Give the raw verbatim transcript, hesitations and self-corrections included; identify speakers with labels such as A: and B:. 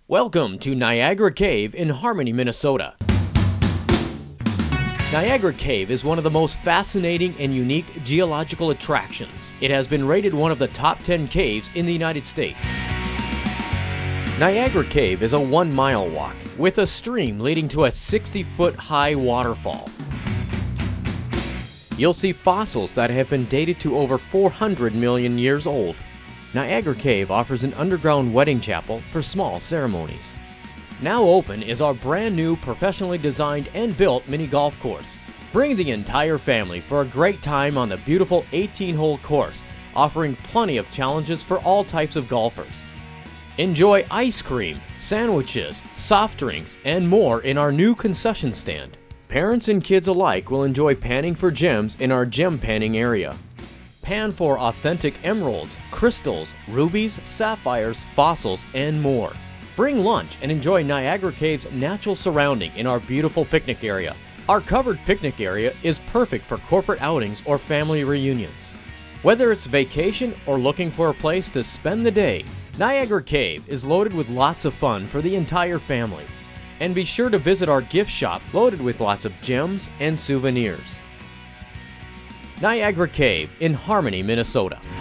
A: Welcome to Niagara Cave in Harmony, Minnesota. Niagara Cave is one of the most fascinating and unique geological attractions. It has been rated one of the top ten caves in the United States. Niagara Cave is a one-mile walk with a stream leading to a sixty-foot high waterfall. You'll see fossils that have been dated to over four hundred million years old. Niagara Cave offers an underground wedding chapel for small ceremonies. Now open is our brand new professionally designed and built mini golf course. Bring the entire family for a great time on the beautiful eighteen hole course, offering plenty of challenges for all types of golfers. Enjoy ice cream, sandwiches, soft drinks, and more in our new concession stand. Parents and kids alike will enjoy panning for gems in our gem panning area. Pan for authentic emeralds, crystals, rubies, sapphires, fossils, and more. Bring lunch and enjoy Niagara Cave's natural surrounding in our beautiful picnic area. Our covered picnic area is perfect for corporate outings or family reunions. Whether it's vacation or looking for a place to spend the day, Niagara Cave is loaded with lots of fun for the entire family. And be sure to visit our gift shop loaded with lots of gems and souvenirs. Niagara Cave in Harmony, Minnesota.